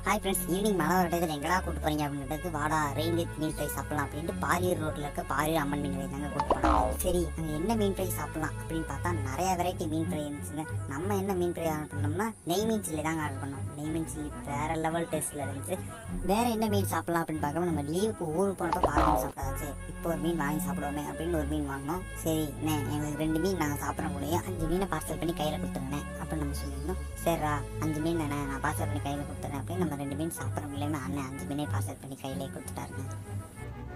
Hi friends, evening மழை வரட்டத்தில் எங்கடா கூட்டு போறீங்க அப்படின்றது, வாடா ரெயின் வித் மீன் ஃப்ரை சாப்பிடலாம் அப்படின்ட்டு பாரியூர் ரோட்டில் இருக்க பாரியூர் அம்மன் மீன் ஃப்ரை தாங்க கூட்டு போனோம். சரி, அங்கே என்ன மீன் ஃப்ரை சாப்பிடலாம் அப்படின்னு பார்த்தா நிறைய வெரைட்டி மீன் ஃப்ரை இருந்துச்சுங்க. நம்ம என்ன மீன் ஃப்ரை ஆர்டர் பண்ணோம்னா நெய் மீன் சில்லி தாங்க ஆர்டர் பண்ணோம். நெய் மீன் சில்லி வேற லெவல் டேஸ்ட்டில் இருந்துச்சு. வேற என்ன மீன் சாப்பிடலாம் அப்படின்னு பார்க்காம நம்ம லீவுக்கு ஊருக்கு போனப்போ பாருங்க சாப்பிடாச்சு, இப்போ ஒரு மீன் வாங்கி சாப்பிடுவோமே அப்படின்னு ஒரு மீன் வாங்கினோம். சரி எங்களுக்கு 2 மீன் நாங்கள் சாப்பிட முடியும், 5 மீனை பார்சல் பண்ணி கையில் கொடுத்துருங்க அப்படின்னு நம்ம சொல்லியிருந்தோம். சரிடா 5 மீன் தானே, நான் பார்சல் பண்ணி கையில் கொடுத்துறேன் அப்படின்னு நம்ம 2 மீன் சாப்பிட முடியலன்னு அண்ணன் 5 மீனே பார்சல் பண்ணி கையிலே கொடுத்துட்டாருங்க.